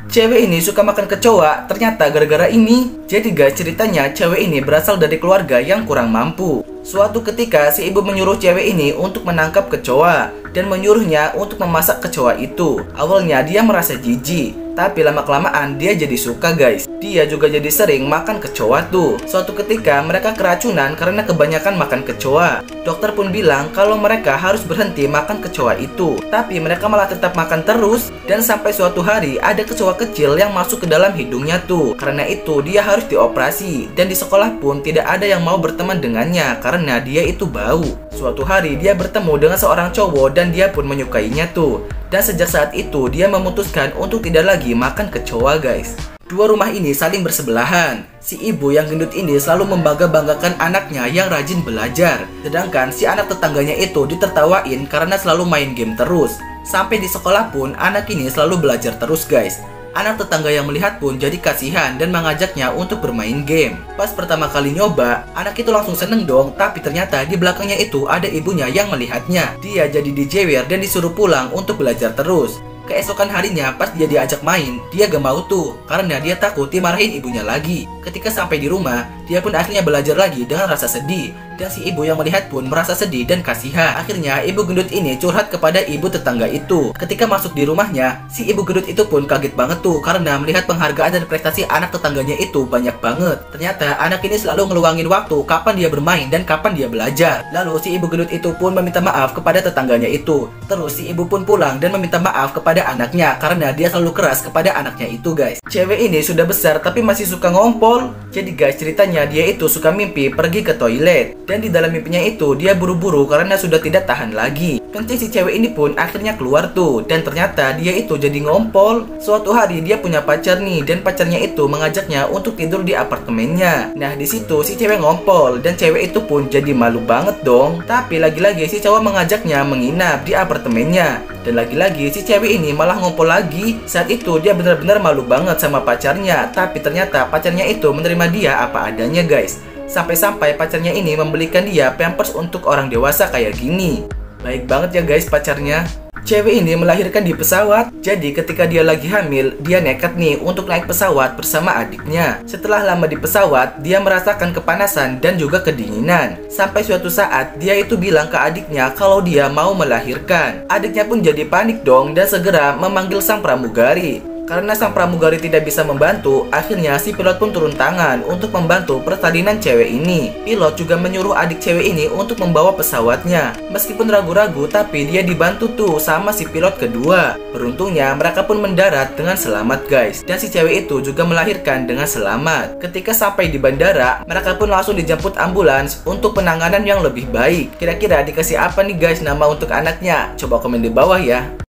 Cewek ini suka makan kecoa, ternyata gara-gara ini. Jadi guys, ceritanya cewek ini berasal dari keluarga yang kurang mampu. Suatu ketika si ibu menyuruh cewek ini untuk menangkap kecoa dan menyuruhnya untuk memasak kecoa itu. Awalnya dia merasa jijik, tapi lama-kelamaan dia jadi suka guys. Dia juga jadi sering makan kecoa tuh. Suatu ketika mereka keracunan karena kebanyakan makan kecoa. Dokter pun bilang kalau mereka harus berhenti makan kecoa itu, tapi mereka malah tetap makan terus. Dan sampai suatu hari ada kecoa kecil yang masuk ke dalam hidungnya tuh. Karena itu dia harus dioperasi. Dan di sekolah pun tidak ada yang mau berteman dengannya karena dia itu bau. Suatu hari dia bertemu dengan seorang cowok dan dia pun menyukainya tuh. Dan sejak saat itu dia memutuskan untuk tidak lagi makan kecoa guys. Dua rumah ini saling bersebelahan. Si ibu yang gendut ini selalu membangga-banggakan anaknya yang rajin belajar. Sedangkan si anak tetangganya itu ditertawain karena selalu main game terus. Sampai di sekolah pun anak ini selalu belajar terus guys. Anak tetangga yang melihat pun jadi kasihan dan mengajaknya untuk bermain game. Pas pertama kali nyoba, anak itu langsung seneng dong. Tapi ternyata di belakangnya itu ada ibunya yang melihatnya. Dia jadi dijewer dan disuruh pulang untuk belajar terus. Keesokan harinya pas dia diajak main, dia gak mau tuh karena dia takut dimarahin ibunya lagi. Ketika sampai di rumah, dia pun akhirnya belajar lagi dengan rasa sedih. Dan si ibu yang melihat pun merasa sedih dan kasihan. Akhirnya ibu gendut ini curhat kepada ibu tetangga itu. Ketika masuk di rumahnya, si ibu gendut itu pun kaget banget tuh karena melihat penghargaan dan prestasi anak tetangganya itu banyak banget. Ternyata anak ini selalu ngeluangin waktu kapan dia bermain dan kapan dia belajar. Lalu si ibu gendut itu pun meminta maaf kepada tetangganya itu. Terus si ibu pun pulang dan meminta maaf kepada anaknya karena dia selalu keras kepada anaknya itu guys. Cewek ini sudah besar tapi masih suka ngompol. Jadi guys, ceritanya dia itu suka mimpi pergi ke toilet. Dan di dalam mimpinya itu dia buru-buru karena sudah tidak tahan lagi. Kencing si cewek ini pun akhirnya keluar tuh. Dan ternyata dia itu jadi ngompol. Suatu hari dia punya pacar nih. Dan pacarnya itu mengajaknya untuk tidur di apartemennya. Nah di situ si cewek ngompol. Dan cewek itu pun jadi malu banget dong. Tapi lagi-lagi si cowok mengajaknya menginap di apartemennya. Dan lagi-lagi si cewek ini malah ngompol lagi. Saat itu dia benar-benar malu banget sama pacarnya. Tapi ternyata pacarnya itu menerima dia apa adanya guys. Sampai-sampai pacarnya ini membelikan dia pampers untuk orang dewasa kayak gini. Baik banget ya guys pacarnya. Cewek ini melahirkan di pesawat. Jadi ketika dia lagi hamil, dia nekat nih untuk naik pesawat bersama adiknya. Setelah lama di pesawat, dia merasakan kepanasan dan juga kedinginan. Sampai suatu saat, dia itu bilang ke adiknya kalau dia mau melahirkan. Adiknya pun jadi panik dong dan segera memanggil sang pramugari. Karena sang pramugari tidak bisa membantu, akhirnya si pilot pun turun tangan untuk membantu persalinan cewek ini. Pilot juga menyuruh adik cewek ini untuk membawa pesawatnya. Meskipun ragu-ragu, tapi dia dibantu tuh sama si pilot kedua. Beruntungnya mereka pun mendarat dengan selamat guys. Dan si cewek itu juga melahirkan dengan selamat. Ketika sampai di bandara, mereka pun langsung dijemput ambulans untuk penanganan yang lebih baik. Kira-kira dikasih apa nih guys nama untuk anaknya? Coba komen di bawah ya.